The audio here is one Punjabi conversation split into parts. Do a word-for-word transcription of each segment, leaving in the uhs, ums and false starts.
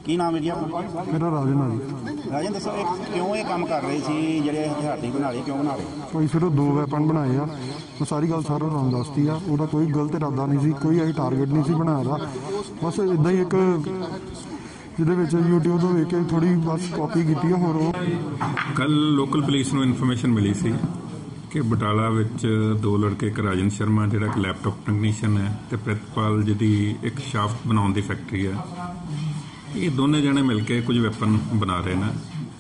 की नाम है जी आपका? मेरा राजन है जी। राजन दसो क्यों ये काम कर रहे सी ਜਿਹੜੇ ਹਥਿਆਰਤੀ ਬਣਾ ਲਏ ਕਿਉਂ ਬਣਾ ਰਹੇ? ਕੋਈ ਸਿਰਫ ਦੋ ਵੈਪਨ ਬਣਾਏ ਆ। ਉਹ ਸਾਰੀ ਗੱਲ ਸਾਰਾ ਉਹਨਾਂ ਨੂੰ ਦੱਸਤੀ ਆ। ਉਹਦਾ ਕੋਈ ਗਲਤ ਇਰਾਦਾ ਨਹੀਂ ਸੀ, ਕੋਈ ਅਸੀਂ ਟਾਰਗੇਟ ਨਹੀਂ ਸੀ ਬਣਾਇਆ ਦਾ। ਬਸ ਇੱਦਾਂ ਹੀ ਇੱਕ ਜਿਹਦੇ ਵਿੱਚ यूट्यूब ਤੋਂ ਵੇਖ ਕੇ ਥੋੜੀ ਬਸ ਕਾਪੀ ਕੀਤੀ ਆ। ਹੋਰ ਕੱਲ ਲੋਕਲ ਪੁਲਿਸ ਨੂੰ ਇਨਫੋਰਮੇਸ਼ਨ ਮਿਲੀ ਸੀ ਕਿ ਬਟਾਲਾ ਵਿੱਚ ਦੋ ਲੜਕੇ, ਇੱਕ ਰਾਜਨ ਸ਼ਰਮਾ ਜਿਹੜਾ ਇੱਕ ਲੈਪਟਾਪ ਟੈਕਨੀਸ਼ੀਅਨ ਹੈ ਤੇ ਪ੍ਰਿਤਪਾਲ ਜਿਹਦੀ ਇੱਕ ਸ਼ਾਫਟ ਬਣਾਉਣ ਦੀ ਫੈਕਟਰੀ ਹੈ, ਇਹ ਦੋਨੇ ਜਣੇ ਮਿਲ ਕੇ ਕੁਝ ਵੈਪਨ ਬਣਾ ਰਹੇ ਨੇ।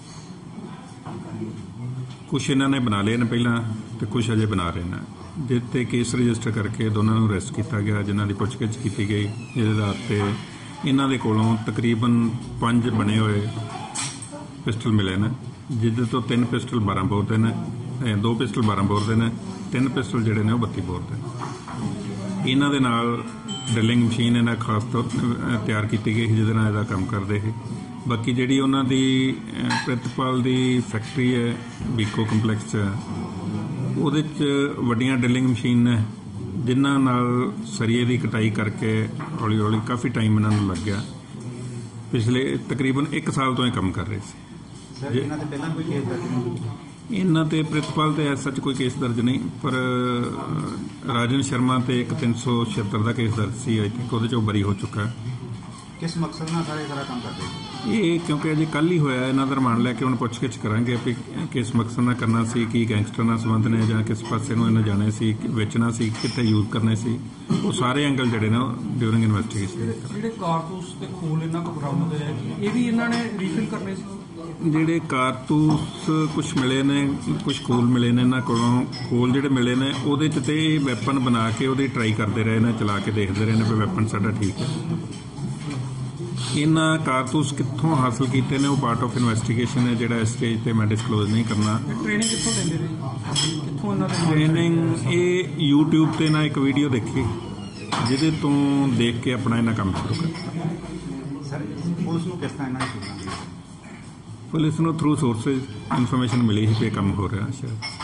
ਕੁਛ ਇਹਨਾਂ ਨੇ ਬਣਾ ਲਏ ਨੇ ਪਹਿਲਾਂ ਤੇ ਕੁਛ ਅਜੇ ਬਣਾ ਰਹੇ ਨੇ, ਜਿਸ 'ਤੇ ਕੇਸ ਰਜਿਸਟਰ ਕਰਕੇ ਦੋਨਾਂ ਨੂੰ ਅਰੈਸਟ ਕੀਤਾ ਗਿਆ, ਜਿਨ੍ਹਾਂ ਦੀ ਪੁੱਛਗਿੱਛ ਕੀਤੀ ਗਈ, ਜਿਹਦੇ ਆਧਾਰ 'ਤੇ ਇਹਨਾਂ ਦੇ ਕੋਲੋਂ ਤਕਰੀਬਨ ਪੰਜ ਬਣੇ ਹੋਏ ਪਿਸਟਲ ਮਿਲੇ ਨੇ, ਜਿਹਦੇ ਤੋਂ ਤਿੰਨ ਪਿਸਟਲ ਬਾਰਾਂ ਬੋਰ ਦੇ ਨੇ, ਦੋ ਪਿਸਟਲ ਬਾਰਾਂ ਬੋਰ ਦੇ ਨੇ, ਤਿੰਨ ਪਿਸਟਲ ਜਿਹੜੇ ਨੇ ਉਹ ਬੱਤੀ ਬੋਰ ਦੇ ਨੇ। ਇਹਨਾਂ ਦੇ ਨਾਲ ਡਰਿਲਿੰਗ ਮਸ਼ੀਨ ਇਹਨਾਂ ਖਾਸ ਤੌਰ ਤਿਆਰ ਕੀਤੀ ਗਈ ਸੀ ਜਿਹਦੇ ਨਾਲ ਇਹਦਾ ਕੰਮ ਕਰਦੇ ਸੀ। ਬਾਕੀ ਜਿਹੜੀ ਉਹਨਾਂ ਦੀ ਪ੍ਰਿਤਪਾਲ ਦੀ ਫੈਕਟਰੀ ਹੈ ਬੀਕੋ ਕੰਪਲੈਕਸ 'ਚ, ਉਹਦੇ 'ਚ ਵੱਡੀਆਂ ਡਰਿਲਿੰਗ ਮਸ਼ੀਨ ਨੇ ਜਿਨ੍ਹਾਂ ਨਾਲ ਸਰੀਏ ਦੀ ਕਟਾਈ ਕਰਕੇ ਹੌਲੀ ਹੌਲੀ ਕਾਫੀ ਟਾਈਮ ਇਹਨਾਂ ਨੂੰ ਲੱਗ ਗਿਆ। ਪਿਛਲੇ ਤਕਰੀਬਨ ਇੱਕ ਸਾਲ ਤੋਂ ਇਹ ਕੰਮ ਕਰ ਰਹੇ ਸੀ। ਇਹਨਾਂ ਤੇ ਪ੍ਰਿਤਪਾਲ ਤੇ ਐਸ ਸੱਚ ਕੋਈ ਕੇਸ ਦਰਜ ਨਹੀਂ, ਪਰ ਰਾਜਨ ਸ਼ਰਮਾ ਤੇ ਇੱਕ ਤਿੰਨ ਸੌ ਛਿਹੱਤਰ ਦਾ ਕੇਸ ਦਰਜ ਸੀ। ਆਈ ਥਿੰਕ ਉਹਦੇ 'ਚ ਉਹ ਬਰੀ ਹੋ ਚੁੱਕਾ ਹੈ। किस मकसद ਨਾਲ ਸਾਰੇ ਸਾਰਾ ਕੰਮ ਕਰਦੇ? ਇਹ ਕਿਉਂਕਿ ਅਜੇ ਕੱਲ੍ਹ ਹੀ ਹੋਇਆ, ਇਹਨਾਂ ਦਾ ਰਿਮਾਂਡ ਲੈ ਕੇ ਹੁਣ ਪੁੱਛਗਿੱਛ ਕਰਾਂਗੇ ਵੀ ਕਿਸ ਮਕਸਦ ਨਾਲ ਕਰਨਾ ਸੀ, ਕੀ ਗੈਂਗਸਟਰ ਨਾਲ ਸੰਬੰਧ ਨੇ ਜਾਂ ਕਿਸ ਪਾਸੇ ਨੂੰ ਇਹਨਾਂ ਜਾਣੇ ਸੀ, ਵੇਚਣਾ ਸੀ, ਕਿੱਥੇ ਯੂਜ਼ ਕਰਨੇ ਸੀ, ਉਹ ਸਾਰੇ ਐਂਗਲ ਜਿਹੜੇ ਨੇ ਡਿਊਰਿੰਗ ਇਨਵੈਸਟੀਗੇਸ਼ਨ। ਜਿਹੜੇ ਕਾਰਤੂਸ ਤੇ ਖੋਲ ਇਹਨਾਂ ਕੋਲ ਬਰਾਮਦ ਹੋਏ ਇਹ ਵੀ ਇਹਨਾਂ ਨੇ ਰੀਫਿਲ ਕਰਨੇ ਸੀ। ਜਿਹੜੇ ਕਾਰਤੂਸ ਕੁਛ ਮਿਲੇ ਨੇ, ਕੁਛ ਖੋਲ ਮਿਲੇ ਨੇ ਇਹਨਾਂ ਕੋਲੋਂ। ਖੋਲ ਜਿਹੜੇ ਮਿਲੇ ਨੇ ਉਹਦੇ 'ਚ ਤੇ ਵੈਪਨ ਬਣਾ ਕੇ ਉਹਦੀ ਟਰਾਈ ਕਰਦੇ ਰਹੇ ਨੇ, ਚਲਾ ਕੇ ਦੇਖਦੇ ਰਹੇ ਨੇ ਵੀ ਵੈਪਨ ਸਾਡਾ ਠੀਕ ਹੈ। ਇਹਨਾਂ ਕਾਰਤੂਸ ਕਿੱਥੋਂ ਹਾਸਲ ਕੀਤੇ ਨੇ ਉਹ ਪਾਰਟ ਆਫ ਇਨਵੈਸਟੀਗੇਸ਼ਨ ਹੈ, ਜਿਹੜਾ ਇਸ ਸਟੇਜ ਤੇ ਮੈਂ ਡਿਸਕਲੋਜ਼ ਨਹੀਂ ਕਰਨਾ। ਟ੍ਰੇਨਿੰਗ ਕਿੱਥੋਂ ਦਿੰਦੇ ਨੇ, ਕਿੱਥੋਂ ਇਹਨਾਂ ਦੀ ਟ੍ਰੇਨਿੰਗ? ਇਹ ਯੂਟਿਊਬ ਤੇ ਨਾ ਇੱਕ ਵੀਡੀਓ ਦੇਖੀ ਜਿਹਦੇ ਤੋਂ ਦੇਖ ਕੇ ਆਪਣਾ ਇਹਨਾਂ ਕੰਮ ਸ਼ੁਰੂ ਕਰਤਾ। ਸਰ ਪੁਲਿਸ ਨੂੰ ਕਿਸ ਤਰ੍ਹਾਂ ਇਹਨਾਂ ਦੀ? ਪੁਲਿਸ ਨੂੰ ਥਰੂ ਸੋਰਸਿਸ ਇਨਫੋਰਮੇਸ਼ਨ ਮਿਲੀ ਸੀ ਕਿ ਕੰਮ ਹੋ ਰਿਹਾ ਸ਼ਾਇਦ।